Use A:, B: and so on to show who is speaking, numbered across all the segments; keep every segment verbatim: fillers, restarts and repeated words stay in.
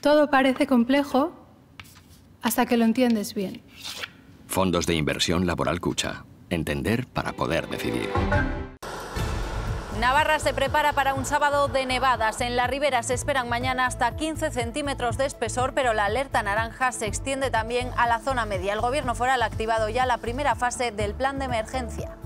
A: Todo parece complejo hasta que lo entiendes bien.
B: Fondos de Inversión Laboral Cucha. Entender para poder decidir.
C: Navarra se prepara para un sábado de nevadas. En la ribera se esperan mañana hasta quince centímetros de espesor, pero la alerta naranja se extiende también a la zona media. El Gobierno foral ha activado ya la primera fase del plan de emergencia.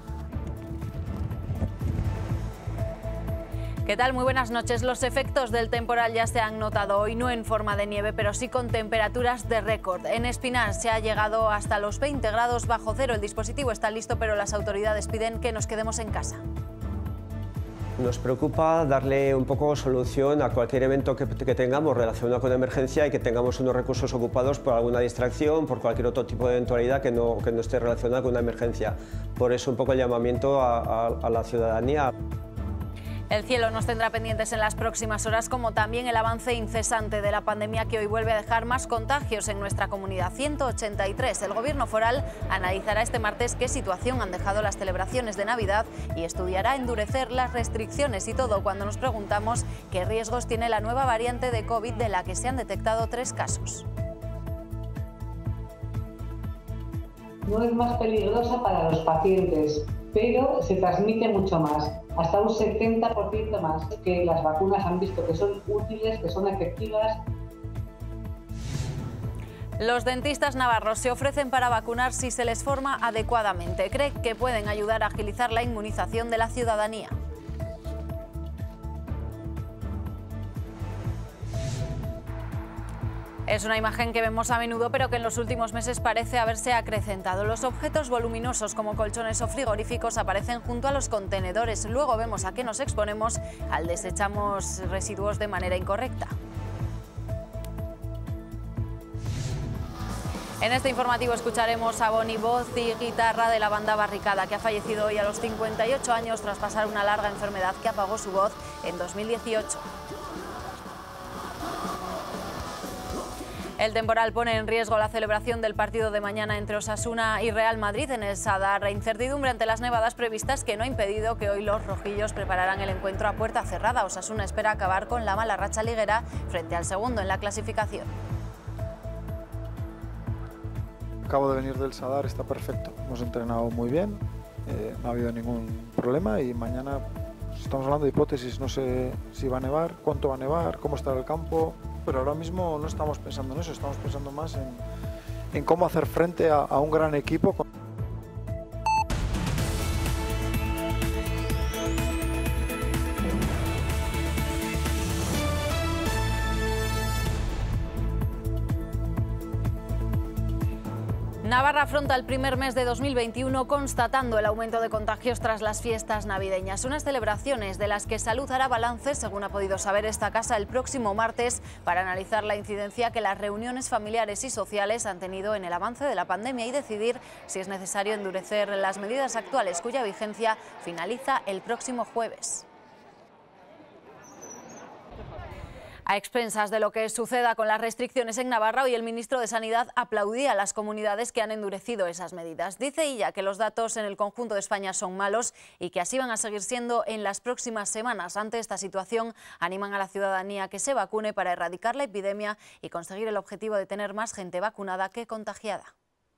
C: ¿Qué tal? Muy buenas noches. Los efectos del temporal ya se han notado hoy, no en forma de nieve, pero sí con temperaturas de récord. En Espinar se ha llegado hasta los veinte grados bajo cero. El dispositivo está listo, pero las autoridades piden que nos quedemos en casa.
D: Nos preocupa darle un poco solución a cualquier evento que, que tengamos relacionado con emergencia y que tengamos unos recursos ocupados por alguna distracción, por cualquier otro tipo de eventualidad que no, que no esté relacionada con una emergencia. Por eso un poco el llamamiento a, a, a la ciudadanía.
C: El cielo nos tendrá pendientes en las próximas horas, como también el avance incesante de la pandemia que hoy vuelve a dejar más contagios en nuestra comunidad. ciento ochenta y tres. El Gobierno foral analizará este martes qué situación han dejado las celebraciones de Navidad y estudiará endurecer las restricciones, y todo cuando nos preguntamos qué riesgos tiene la nueva variante de COVID de la que se han detectado tres casos.
E: No es más peligrosa para los pacientes, pero se transmite mucho más, hasta un setenta por ciento más, que las vacunas han visto que son útiles, que son efectivas.
C: Los dentistas navarros se ofrecen para vacunar si se les forma adecuadamente. Creen que pueden ayudar a agilizar la inmunización de la ciudadanía. Es una imagen que vemos a menudo, pero que en los últimos meses parece haberse acrecentado. Los objetos voluminosos como colchones o frigoríficos aparecen junto a los contenedores. Luego vemos a qué nos exponemos al desechamos residuos de manera incorrecta. En este informativo escucharemos a Boni, voz y guitarra de la banda Barricada, que ha fallecido hoy a los cincuenta y ocho años tras pasar una larga enfermedad que apagó su voz en dos mil dieciocho. El temporal pone en riesgo la celebración del partido de mañana entre Osasuna y Real Madrid en el Sadar. Incertidumbre ante las nevadas previstas que no ha impedido que hoy los rojillos prepararan el encuentro a puerta cerrada. Osasuna espera acabar con la mala racha liguera frente al segundo en la clasificación.
F: Acabo de venir del Sadar, está perfecto. Hemos entrenado muy bien, eh, no ha habido ningún problema y mañana estamos hablando de hipótesis. No sé si va a nevar, cuánto va a nevar, cómo estará el campo. Pero ahora mismo no estamos pensando en eso, estamos pensando más en, en cómo hacer frente a, a un gran equipo.
C: Navarra afronta el primer mes de dos mil veintiuno constatando el aumento de contagios tras las fiestas navideñas. Unas celebraciones de las que Salud hará balance, según ha podido saber esta casa, el próximo martes para analizar la incidencia que las reuniones familiares y sociales han tenido en el avance de la pandemia y decidir si es necesario endurecer las medidas actuales, cuya vigencia finaliza el próximo jueves. A expensas de lo que suceda con las restricciones en Navarra, hoy el ministro de Sanidad aplaudía a las comunidades que han endurecido esas medidas. Dice ella que los datos en el conjunto de España son malos y que así van a seguir siendo en las próximas semanas. Ante esta situación, animan a la ciudadanía que se vacune para erradicar la epidemia y conseguir el objetivo de tener más gente vacunada que contagiada.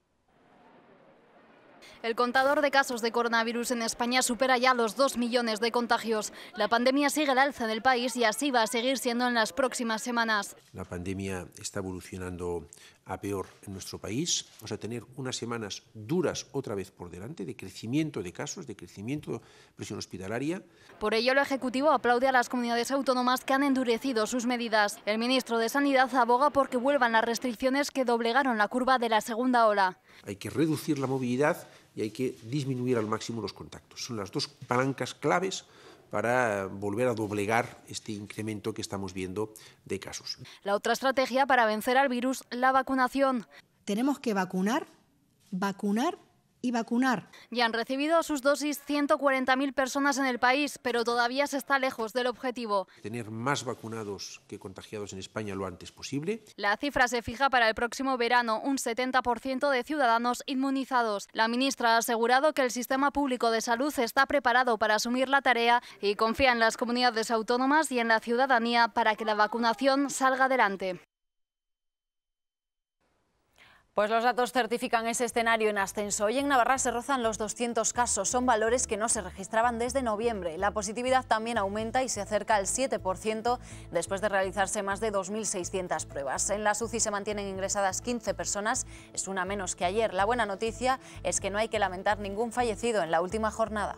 G: El contador de casos de coronavirus en España supera ya los dos millones de contagios. La pandemia sigue al alza en el país y así va a seguir siendo en las próximas semanas.
H: La pandemia está evolucionando a peor en nuestro país. Vamos a tener unas semanas duras otra vez por delante, de crecimiento de casos, de crecimiento de presión hospitalaria.
G: Por ello, el Ejecutivo aplaude a las comunidades autónomas que han endurecido sus medidas. El ministro de Sanidad aboga por que vuelvan las restricciones que doblegaron la curva de la segunda ola.
H: Hay que reducir la movilidad y hay que disminuir al máximo los contactos. Son las dos palancas claves para volver a doblegar este incremento que estamos viendo de casos.
G: La otra estrategia para vencer al virus, la vacunación.
I: Tenemos que vacunar, vacunar y vacunar.
G: Ya han recibido sus dosis ciento cuarenta mil personas en el país, pero todavía se está lejos del objetivo.
H: Tener más vacunados que contagiados en España lo antes posible.
G: La cifra se fija para el próximo verano, un setenta por ciento de ciudadanos inmunizados. La ministra ha asegurado que el sistema público de salud está preparado para asumir la tarea y confía en las comunidades autónomas y en la ciudadanía para que la vacunación salga adelante.
C: Pues los datos certifican ese escenario en ascenso. Hoy en Navarra se rozan los doscientos casos, son valores que no se registraban desde noviembre. La positividad también aumenta y se acerca al siete por ciento después de realizarse más de dos mil seiscientas pruebas. En las U C I se mantienen ingresadas quince personas, es una menos que ayer. La buena noticia es que no hay que lamentar ningún fallecido en la última jornada.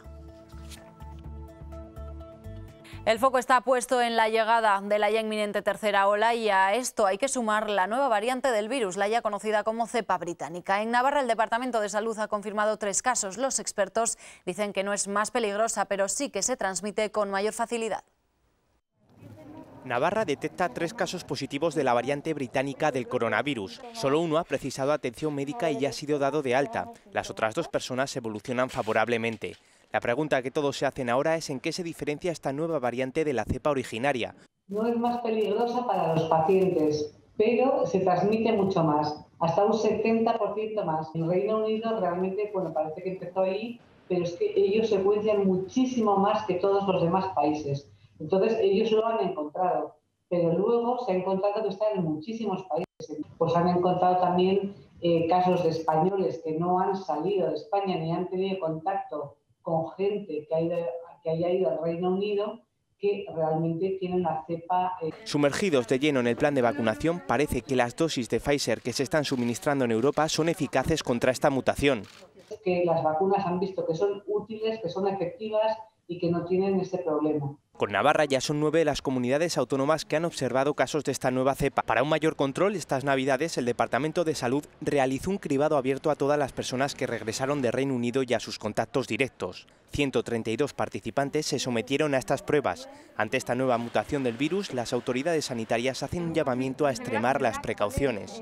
C: El foco está puesto en la llegada de la ya inminente tercera ola y a esto hay que sumar la nueva variante del virus, la ya conocida como cepa británica. En Navarra el Departamento de Salud ha confirmado tres casos. Los expertos dicen que no es más peligrosa, pero sí que se transmite con mayor facilidad.
J: Navarra detecta tres casos positivos de la variante británica del coronavirus. Solo uno ha precisado atención médica y ya ha sido dado de alta. Las otras dos personas evolucionan favorablemente. La pregunta que todos se hacen ahora es en qué se diferencia esta nueva variante de la cepa originaria.
E: No es más peligrosa para los pacientes, pero se transmite mucho más, hasta un setenta por ciento más. En Reino Unido realmente, bueno, parece que empezó ahí, pero es que ellos secuencian muchísimo más que todos los demás países. Entonces ellos lo han encontrado, pero luego se ha encontrado que está en muchísimos países. Pues han encontrado también eh, casos de españoles que no han salido de España ni han tenido contacto con gente que, ha ido, que haya ido al Reino Unido, que realmente tienen la cepa. Eh.
J: Sumergidos de lleno en el plan de vacunación, parece que las dosis de Pfizer que se están suministrando en Europa son eficaces contra esta mutación.
E: Que las vacunas han visto que son útiles, que son efectivas y que no tienen ese problema.
J: Con Navarra ya son nueve las comunidades autónomas que han observado casos de esta nueva cepa. Para un mayor control, estas Navidades el Departamento de Salud realizó un cribado abierto a todas las personas que regresaron de Reino Unido y a sus contactos directos. ciento treinta y dos participantes se sometieron a estas pruebas. Ante esta nueva mutación del virus, las autoridades sanitarias hacen un llamamiento a extremar las precauciones.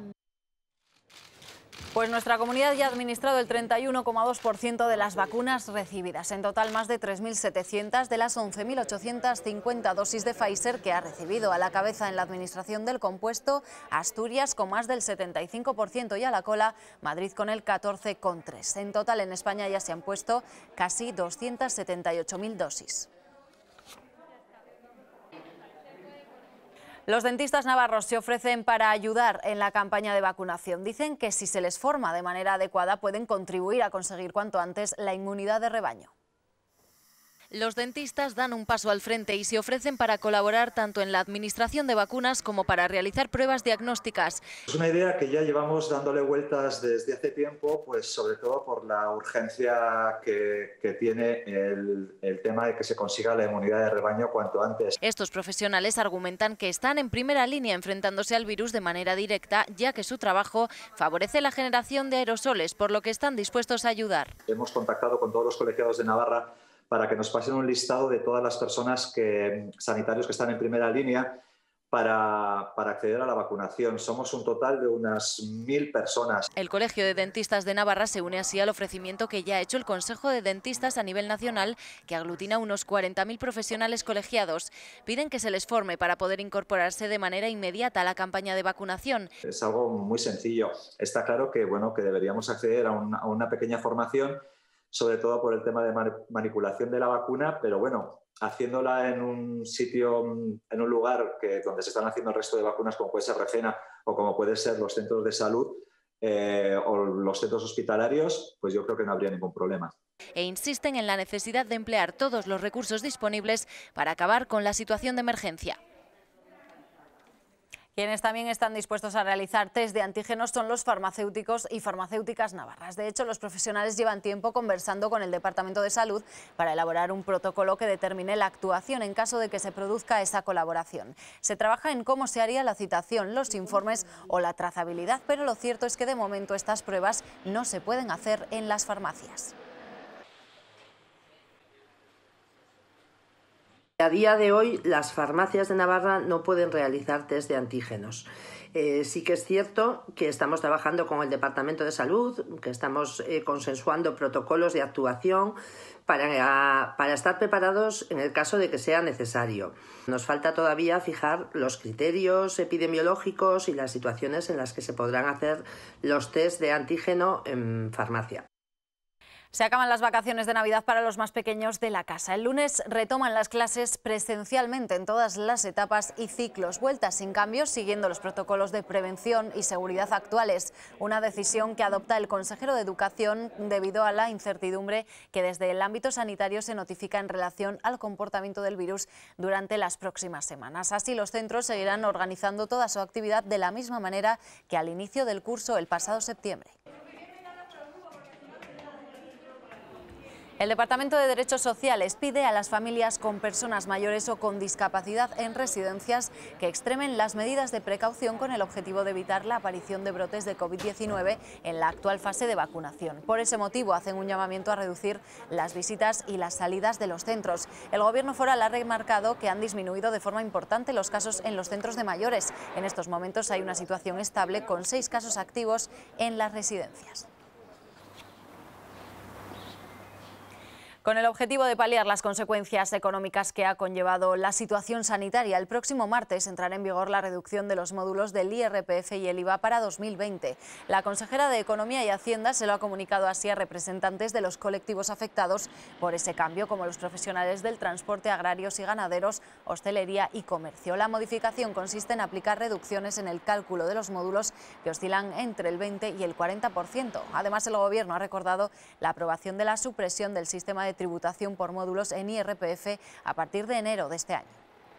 C: Pues nuestra comunidad ya ha administrado el treinta y uno coma dos por ciento de las vacunas recibidas. En total, más de tres mil setecientas de las once mil ochocientas cincuenta dosis de Pfizer que ha recibido. A la cabeza en la administración del compuesto, Asturias con más del setenta y cinco por ciento y a la cola, Madrid con el catorce coma tres por ciento. En total, en España ya se han puesto casi doscientas setenta y ocho mil dosis. Los dentistas navarros se ofrecen para ayudar en la campaña de vacunación. Dicen que si se les forma de manera adecuada pueden contribuir a conseguir cuanto antes la inmunidad de rebaño.
K: Los dentistas dan un paso al frente y se ofrecen para colaborar tanto en la administración de vacunas como para realizar pruebas diagnósticas.
L: Es una idea que ya llevamos dándole vueltas desde hace tiempo, pues sobre todo por la urgencia que, que tiene el, el tema de que se consiga la inmunidad de rebaño cuanto antes.
K: Estos profesionales argumentan que están en primera línea enfrentándose al virus de manera directa, ya que su trabajo favorece la generación de aerosoles, por lo que están dispuestos a ayudar.
L: Hemos contactado con todos los colegiados de Navarra para que nos pasen un listado de todas las personas que, sanitarios que están en primera línea para, para acceder a la vacunación. Somos un total de unas mil personas.
K: El Colegio de Dentistas de Navarra se une así al ofrecimiento que ya ha hecho el Consejo de Dentistas a nivel nacional, que aglutina unos cuarenta mil profesionales colegiados. Piden que se les forme para poder incorporarse de manera inmediata a la campaña de vacunación.
L: Es algo muy sencillo. Está claro que, bueno, que deberíamos acceder a una, a una pequeña formación, sobre todo por el tema de manipulación de la vacuna, pero bueno, haciéndola en un sitio, en un lugar que, donde se están haciendo el resto de vacunas, como puede ser Refena o como puede ser los centros de salud eh, o los centros hospitalarios, pues yo creo que no habría ningún problema.
K: E insisten en la necesidad de emplear todos los recursos disponibles para acabar con la situación de emergencia.
C: Quienes también están dispuestos a realizar test de antígenos son los farmacéuticos y farmacéuticas navarras. De hecho, los profesionales llevan tiempo conversando con el Departamento de Salud para elaborar un protocolo que determine la actuación en caso de que se produzca esa colaboración. Se trabaja en cómo se haría la citación, los informes o la trazabilidad, pero lo cierto es que de momento estas pruebas no se pueden hacer en las farmacias.
I: A día de hoy, las farmacias de Navarra no pueden realizar test de antígenos. Eh, sí que es cierto que estamos trabajando con el Departamento de Salud, que estamos eh, consensuando protocolos de actuación para, para estar preparados en el caso de que sea necesario. Nos falta todavía fijar los criterios epidemiológicos y las situaciones en las que se podrán hacer los test de antígeno en farmacia.
C: Se acaban las vacaciones de Navidad para los más pequeños de la casa. El lunes retoman las clases presencialmente en todas las etapas y ciclos. Vueltas sin cambios, siguiendo los protocolos de prevención y seguridad actuales. Una decisión que adopta el consejero de Educación debido a la incertidumbre que desde el ámbito sanitario se notifica en relación al comportamiento del virus durante las próximas semanas. Así, los centros seguirán organizando toda su actividad de la misma manera que al inicio del curso el pasado septiembre. El Departamento de Derechos Sociales pide a las familias con personas mayores o con discapacidad en residencias que extremen las medidas de precaución con el objetivo de evitar la aparición de brotes de COVID diecinueve en la actual fase de vacunación. Por ese motivo hacen un llamamiento a reducir las visitas y las salidas de los centros. El Gobierno foral ha remarcado que han disminuido de forma importante los casos en los centros de mayores. En estos momentos hay una situación estable con seis casos activos en las residencias. Con el objetivo de paliar las consecuencias económicas que ha conllevado la situación sanitaria, el próximo martes entrará en vigor la reducción de los módulos del I R P F y el I V A para dos mil veinte. La consejera de Economía y Hacienda se lo ha comunicado así a representantes de los colectivos afectados por ese cambio, como los profesionales del transporte, agrarios y ganaderos, hostelería y comercio. La modificación consiste en aplicar reducciones en el cálculo de los módulos que oscilan entre el veinte y el cuarenta por ciento. Además, el Gobierno ha recordado la aprobación de la supresión del sistema de tributación por módulos en I R P F a partir de enero de este año.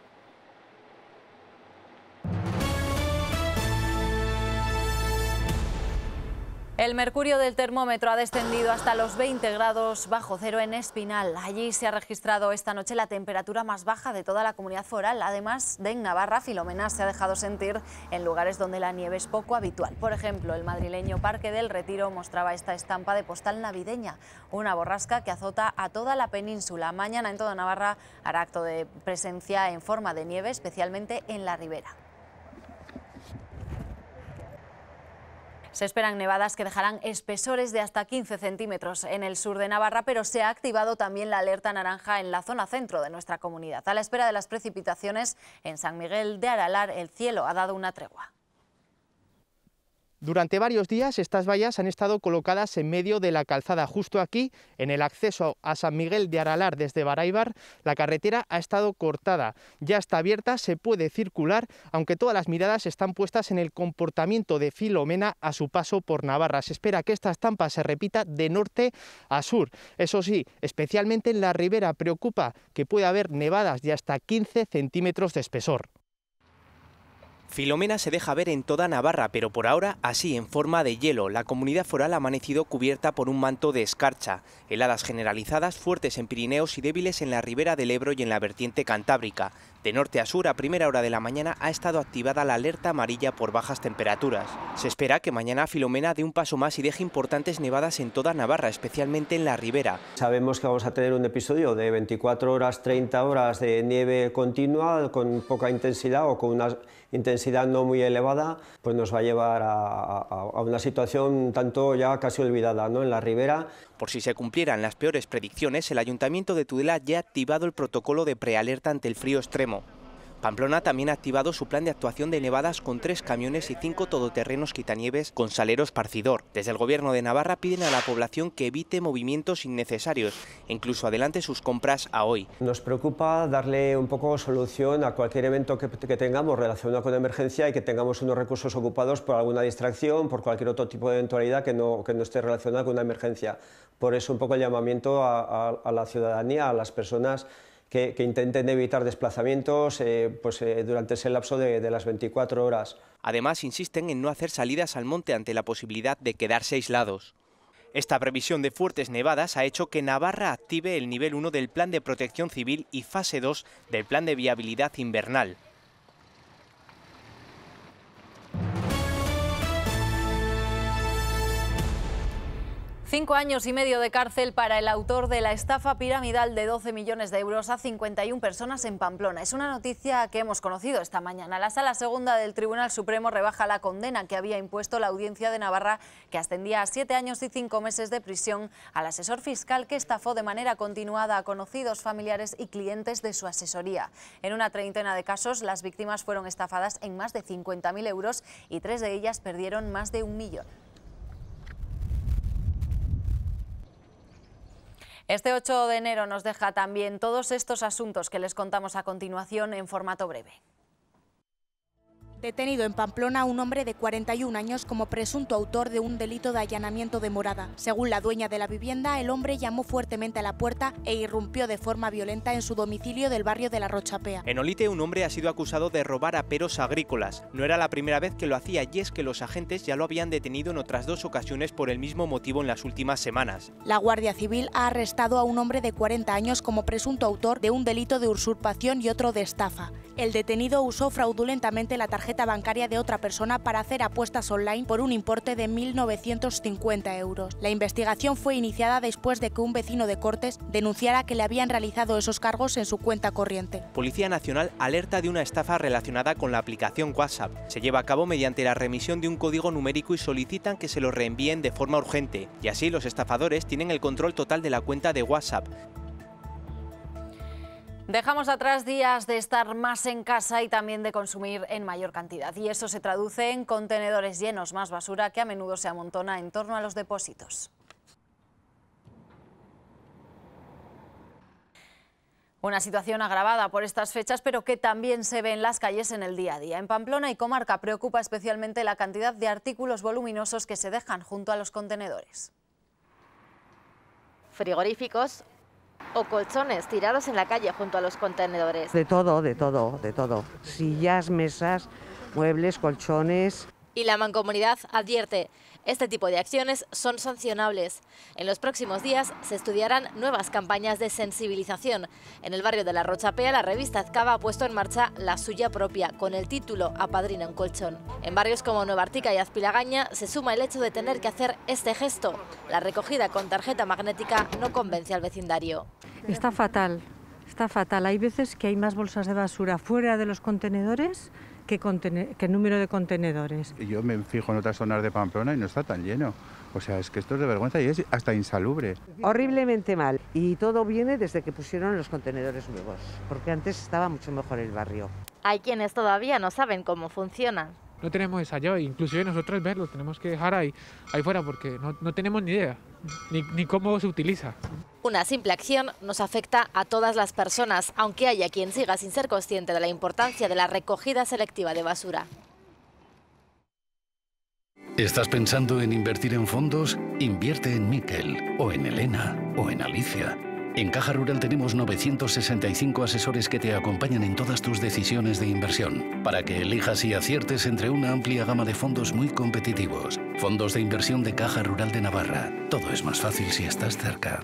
C: El mercurio del termómetro ha descendido hasta los veinte grados bajo cero en Espinal. Allí se ha registrado esta noche la temperatura más baja de toda la comunidad foral. Además de en Navarra, Filomena se ha dejado sentir en lugares donde la nieve es poco habitual. Por ejemplo, el madrileño Parque del Retiro mostraba esta estampa de postal navideña, una borrasca que azota a toda la península. Mañana en toda Navarra hará acto de presencia en forma de nieve, especialmente en la ribera. Se esperan nevadas que dejarán espesores de hasta quince centímetros en el sur de Navarra, pero se ha activado también la alerta naranja en la zona centro de nuestra comunidad. A la espera de las precipitaciones en San Miguel de Aralar, el cielo ha dado una tregua.
J: Durante varios días estas vallas han estado colocadas en medio de la calzada. Justo aquí, en el acceso a San Miguel de Aralar desde Baráibar, la carretera ha estado cortada. Ya está abierta, se puede circular, aunque todas las miradas están puestas en el comportamiento de Filomena a su paso por Navarra. Se espera que esta estampa se repita de norte a sur. Eso sí, especialmente en la ribera preocupa que pueda haber nevadas de hasta quince centímetros de espesor. Filomena se deja ver en toda Navarra, pero por ahora así, en forma de hielo. La comunidad foral ha amanecido cubierta por un manto de escarcha. Heladas generalizadas, fuertes en Pirineos y débiles en la ribera del Ebro y en la vertiente cantábrica. De norte a sur, a primera hora de la mañana, ha estado activada la alerta amarilla por bajas temperaturas. Se espera que mañana Filomena dé un paso más y deje importantes nevadas en toda Navarra, especialmente en la ribera.
D: Sabemos que vamos a tener un episodio de veinticuatro horas, treinta horas de nieve continua, con poca intensidad o con una intensidad no muy elevada, pues nos va a llevar a, a, a una situación tanto ya casi olvidada, ¿no?, en la ribera.
J: Por si se cumplieran las peores predicciones, el Ayuntamiento de Tudela ya ha activado el protocolo de prealerta ante el frío extremo. Pamplona también ha activado su plan de actuación de nevadas con tres camiones y cinco todoterrenos quitanieves con salero esparcidor. Desde el Gobierno de Navarra piden a la población que evite movimientos innecesarios e incluso adelante sus compras a hoy.
D: Nos preocupa darle un poco solución a cualquier evento que, que tengamos relacionado con emergencia y que tengamos unos recursos ocupados por alguna distracción, por cualquier otro tipo de eventualidad que no, que no esté relacionada con una emergencia. Por eso un poco el llamamiento a, a, a la ciudadanía, a las personas Que, que intenten evitar desplazamientos eh, pues, eh, durante ese lapso de, de las veinticuatro horas.
J: Además, insisten en no hacer salidas al monte ante la posibilidad de quedarse aislados. Esta previsión de fuertes nevadas ha hecho que Navarra active el nivel uno del Plan de Protección Civil y fase dos del Plan de Viabilidad Invernal.
C: Cinco años y medio de cárcel para el autor de la estafa piramidal de doce millones de euros a cincuenta y una personas en Pamplona. Es una noticia que hemos conocido esta mañana. La Sala Segunda del Tribunal Supremo rebaja la condena que había impuesto la Audiencia de Navarra, que ascendía a siete años y cinco meses de prisión al asesor fiscal que estafó de manera continuada a conocidos, familiares y clientes de su asesoría. En una treintena de casos, las víctimas fueron estafadas en más de cincuenta mil euros y tres de ellas perdieron más de un millón. Este ocho de enero nos deja también todos estos asuntos que les contamos a continuación en formato breve.
M: Detenido en Pamplona un hombre de cuarenta y un años como presunto autor de un delito de allanamiento de morada. Según la dueña de la vivienda, el hombre llamó fuertemente a la puerta e irrumpió de forma violenta en su domicilio del barrio de la Rochapea.
J: En Olite, un hombre ha sido acusado de robar aperos agrícolas. No era la primera vez que lo hacía y es que los agentes ya lo habían detenido en otras dos ocasiones por el mismo motivo en las últimas semanas.
M: La Guardia Civil ha arrestado a un hombre de cuarenta años como presunto autor de un delito de usurpación y otro de estafa. El detenido usó fraudulentamente la tarjeta bancaria de otra persona para hacer apuestas online por un importe de mil novecientos cincuenta euros. La investigación fue iniciada después de que un vecino de Cortes denunciara que le habían realizado esos cargos en su cuenta corriente.
J: Policía Nacional alerta de una estafa relacionada con la aplicación WhatsApp. Se lleva a cabo mediante la remisión de un código numérico y solicitan que se lo reenvíen de forma urgente. Y así los estafadores tienen el control total de la cuenta de WhatsApp.
C: Dejamos atrás días de estar más en casa y también de consumir en mayor cantidad. Y eso se traduce en contenedores llenos, más basura que a menudo se amontona en torno a los depósitos. Una situación agravada por estas fechas, pero que también se ve en las calles en el día a día. En Pamplona y comarca preocupa especialmente la cantidad de artículos voluminosos que se dejan junto a los contenedores.
N: Frigoríficos o colchones tirados en la calle junto a los contenedores.
O: De todo, de todo, de todo. Sillas, mesas, muebles, colchones.
N: Y la Mancomunidad advierte, este tipo de acciones son sancionables. En los próximos días se estudiarán nuevas campañas de sensibilización. En el barrio de la Rochapea, la revista Azcaba ha puesto en marcha la suya propia, con el título Apadrina un colchón. En barrios como Nueva Artica y Azpilagaña se suma el hecho de tener que hacer este gesto. La recogida con tarjeta magnética no convence al vecindario.
P: Está fatal, está fatal. Hay veces que hay más bolsas de basura fuera de los contenedores que, contene que número de contenedores.
Q: Yo me fijo en otras zonas de Pamplona y no está tan lleno. O sea, es que esto es de vergüenza y es hasta insalubre.
O: Horriblemente mal. Y todo viene desde que pusieron los contenedores nuevos, porque antes estaba mucho mejor el barrio.
N: Hay quienes todavía no saben cómo funcionan.
R: No tenemos ensayado, inclusive nosotros verlo, tenemos que dejar ahí, ahí fuera porque no, no tenemos ni idea, ni, ni cómo se utiliza.
N: Una simple acción nos afecta a todas las personas, aunque haya quien siga sin ser consciente de la importancia de la recogida selectiva de basura.
S: ¿Estás pensando en invertir en fondos? Invierte en Miquel, o en Elena, o en Alicia. En Caja Rural tenemos novecientos sesenta y cinco asesores que te acompañan en todas tus decisiones de inversión, para que elijas y aciertes entre una amplia gama de fondos muy competitivos. Fondos de inversión de Caja Rural de Navarra. Todo es más fácil si estás cerca.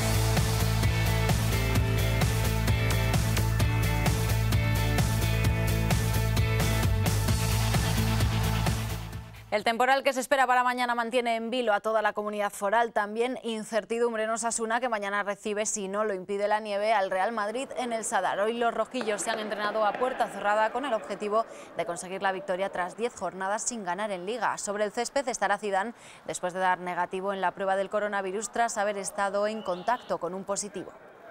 C: El temporal que se espera para mañana mantiene en vilo a toda la comunidad foral. También incertidumbre en Osasuna, que mañana recibe, si no lo impide la nieve, al Real Madrid en el Sadar. Hoy los rojillos se han entrenado a puerta cerrada con el objetivo de conseguir la victoria tras diez jornadas sin ganar en Liga. Sobre el césped estará Zidane después de dar negativo en la prueba del coronavirus tras haber estado en contacto con un positivo.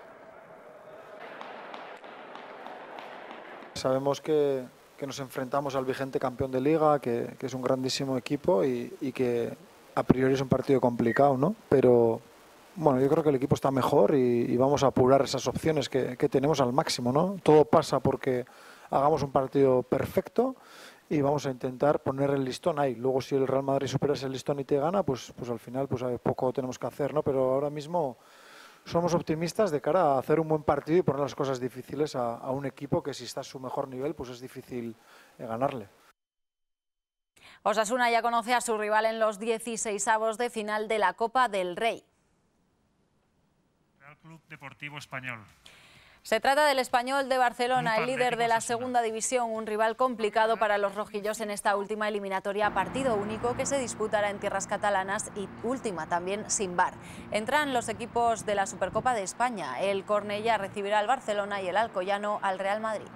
F: Sabemos que... que nos enfrentamos al vigente campeón de Liga, que, que es un grandísimo equipo y, y que a priori es un partido complicado, ¿no? Pero bueno, yo creo que el equipo está mejor y, y vamos a apurar esas opciones que, que tenemos al máximo, ¿no? Todo pasa porque hagamos un partido perfecto y vamos a intentar poner el listón ahí. Luego si el Real Madrid supera ese listón y te gana, pues, pues al final pues poco tenemos que hacer, ¿no? Pero ahora mismo somos optimistas de cara a hacer un buen partido y poner las cosas difíciles a, a un equipo que si está a su mejor nivel pues es difícil eh, ganarle.
C: Osasuna ya conoce a su rival en los dieciseisavos de final de la Copa del Rey.
T: Real Club Deportivo Español.
C: Se trata del Español de Barcelona, el líder de la segunda división, un rival complicado para los rojillos en esta última eliminatoria, partido único que se disputará en tierras catalanas y última también sin V A R. Entran los equipos de la Supercopa de España. El Cornellá recibirá al Barcelona y el Alcoyano al Real Madrid.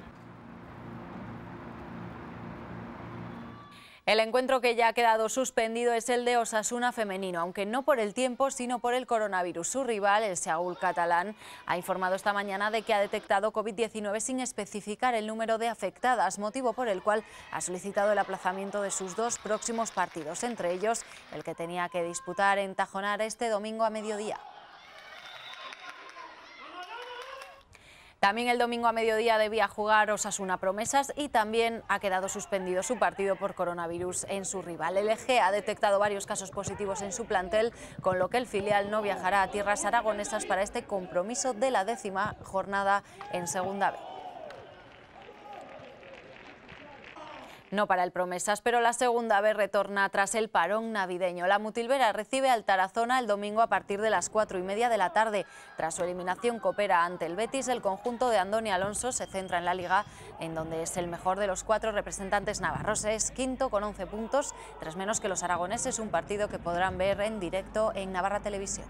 C: El encuentro que ya ha quedado suspendido es el de Osasuna femenino, aunque no por el tiempo, sino por el coronavirus. Su rival, el Seaul catalán, ha informado esta mañana de que ha detectado COVID diecinueve sin especificar el número de afectadas, motivo por el cual ha solicitado el aplazamiento de sus dos próximos partidos, entre ellos el que tenía que disputar en Tajonar este domingo a mediodía. También el domingo a mediodía debía jugar Osasuna Promesas y también ha quedado suspendido su partido por coronavirus en su rival. El Eje ha detectado varios casos positivos en su plantel, con lo que el filial no viajará a tierras aragonesas para este compromiso de la décima jornada en Segunda B. No para el Promesas, pero la Segunda B retorna tras el parón navideño. La Mutilvera recibe al Tarazona el domingo a partir de las cuatro y media de la tarde. Tras su eliminación copera ante el Betis, el conjunto de Andoni Alonso se centra en la Liga, en donde es el mejor de los cuatro representantes navarros. Es quinto con once puntos, tres menos que los aragoneses, un partido que podrán ver en directo en Navarra Televisión.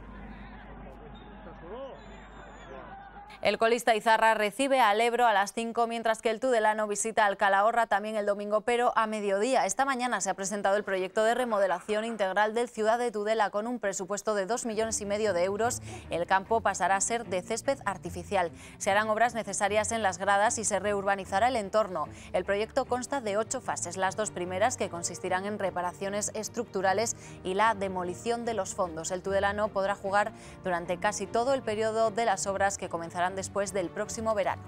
C: El colista Izarra recibe al Ebro a las cinco, mientras que el tudelano visita al Calahorra también el domingo, pero a mediodía. Esta mañana se ha presentado el proyecto de remodelación integral del Ciudad de Tudela con un presupuesto de dos millones y medio de euros. El campo pasará a ser de césped artificial. Se harán obras necesarias en las gradas y se reurbanizará el entorno. El proyecto consta de ocho fases, las dos primeras que consistirán en reparaciones estructurales y la demolición de los fondos. El tudelano podrá jugar durante casi todo el periodo de las obras, que comenzarán después del próximo verano.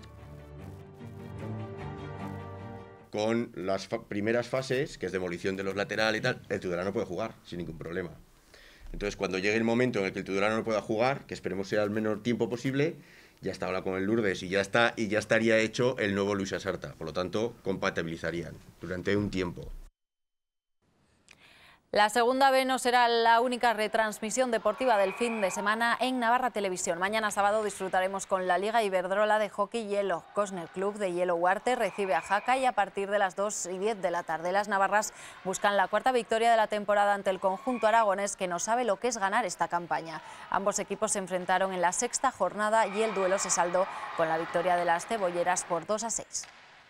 T: Con las fa primeras fases, que es demolición de los laterales y tal, el tudelano puede jugar sin ningún problema. Entonces, cuando llegue el momento en el que el tudelano no pueda jugar, que esperemos sea el menor tiempo posible, ya está hablado con el Lourdes y ya está y ya estaría hecho el nuevo Luis Asarta. Por lo tanto, compatibilizarían durante un tiempo.
C: La Segunda B no será la única retransmisión deportiva del fin de semana en Navarra Televisión. Mañana sábado disfrutaremos con la Liga Iberdrola de Hockey Hielo. Cosner Club de Hielo Huarte recibe a Jaca y a partir de las dos y diez de la tarde las navarras buscan la cuarta victoria de la temporada ante el conjunto aragonés, que no sabe lo que es ganar esta campaña. Ambos equipos se enfrentaron en la sexta jornada y el duelo se saldó con la victoria de las cebolleras por dos a seis.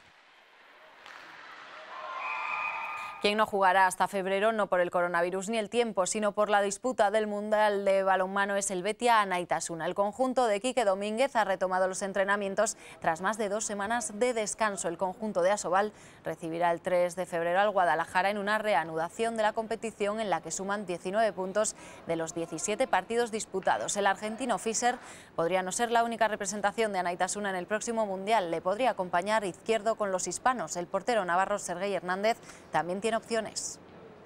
C: Quien no jugará hasta febrero, no por el coronavirus ni el tiempo, sino por la disputa del Mundial de Balonmano, es el Betia Anaitasuna. El conjunto de Quique Domínguez ha retomado los entrenamientos tras más de dos semanas de descanso. El conjunto de Asobal recibirá el tres de febrero al Guadalajara en una reanudación de la competición en la que suman diecinueve puntos de los diecisiete partidos disputados. El argentino Fischer podría no ser la única representación de Anaitasuna en el próximo Mundial. Le podría acompañar Izquierdo con los hispanos. El portero navarro Sergei Hernández también tiene opciones.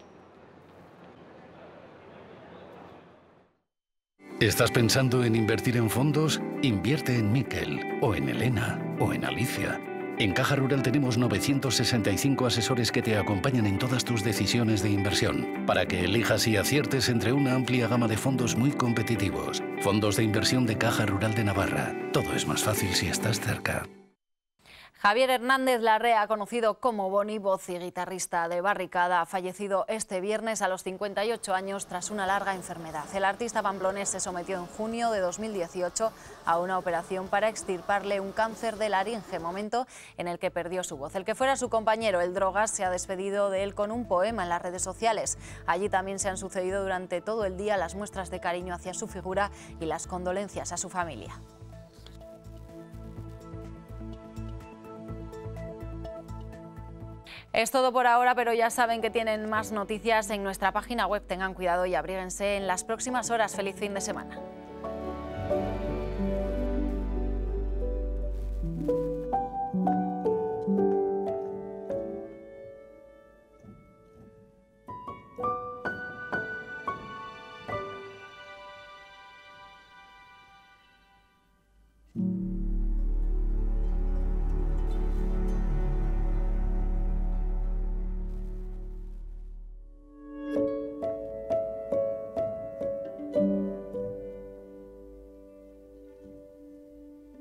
S: ¿Estás pensando en invertir en fondos? Invierte en Miquel, o en Elena, o en Alicia. En Caja Rural tenemos novecientos sesenta y cinco asesores que te acompañan en todas tus decisiones de inversión, para que elijas y aciertes entre una amplia gama de fondos muy competitivos. Fondos de inversión de Caja Rural de Navarra. Todo es más fácil si estás cerca.
C: Javier Hernández Larrea, conocido como Boni, voz y guitarrista de Barricada, ha fallecido este viernes a los cincuenta y ocho años tras una larga enfermedad. El artista pamplonés se sometió en junio de dos mil dieciocho a una operación para extirparle un cáncer de laringe, momento en el que perdió su voz. El que fuera su compañero, el Drogas, se ha despedido de él con un poema en las redes sociales. Allí también se han sucedido durante todo el día las muestras de cariño hacia su figura y las condolencias a su familia. Es todo por ahora, pero ya saben que tienen más noticias en nuestra página web. Tengan cuidado y abríguense en las próximas horas. Feliz fin de semana.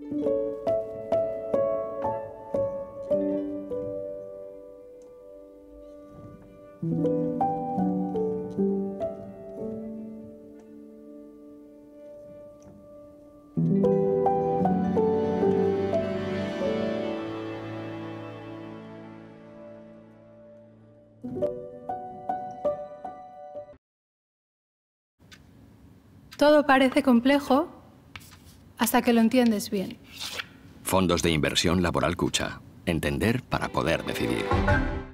A: Todo parece complejo hasta que lo entiendes bien.
B: Fondos de Inversión Laboral Cucha. Entender para poder decidir.